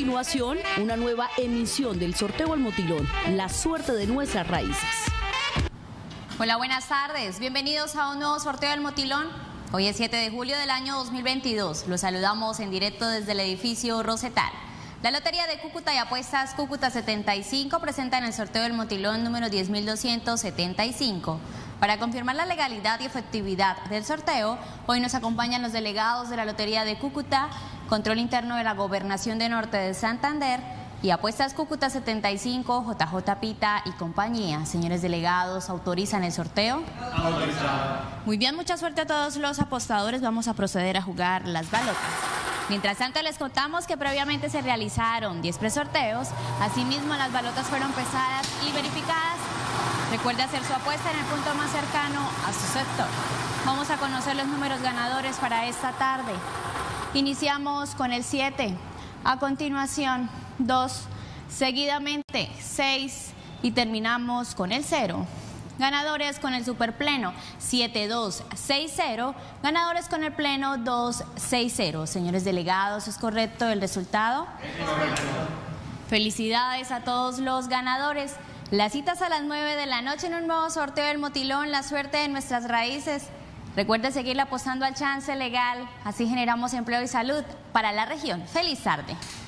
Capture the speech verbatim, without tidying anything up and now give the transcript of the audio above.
continuación, una nueva emisión del sorteo al motilón, la suerte de nuestras raíces. Hola, buenas tardes. Bienvenidos a un nuevo sorteo del motilón. Hoy es siete de julio del año dos mil veintidós. Los saludamos en directo desde el edificio Rosetal. La Lotería de Cúcuta y Apuestas Cúcuta setenta y cinco presentan el sorteo del motilón número diez mil doscientos setenta y cinco. Para confirmar la legalidad y efectividad del sorteo, hoy nos acompañan los delegados de la Lotería de Cúcuta, Control Interno de la Gobernación de Norte de Santander y Apuestas Cúcuta setenta y cinco, J J Pita y compañía. Señores delegados, ¿autorizan el sorteo? Autorizado. Muy bien, mucha suerte a todos los apostadores. Vamos a proceder a jugar las balotas. Mientras tanto, les contamos que previamente se realizaron diez presorteos. Asimismo, las balotas fueron pesadas y verificadas. Recuerde hacer su apuesta en el punto más cercano a su sector. Vamos a conocer los números ganadores para esta tarde. Iniciamos con el siete, a continuación dos, seguidamente seis y terminamos con el cero. Ganadores con el superpleno siete dos seis cero, ganadores con el pleno dos seis cero. Señores delegados, ¿es correcto el resultado? Es correcto. Felicidades a todos los ganadores. Las citas a las nueve de la noche en un nuevo sorteo del motilón, la suerte de nuestras raíces. Recuerde seguirle apostando al chance legal, así generamos empleo y salud para la región. Feliz tarde.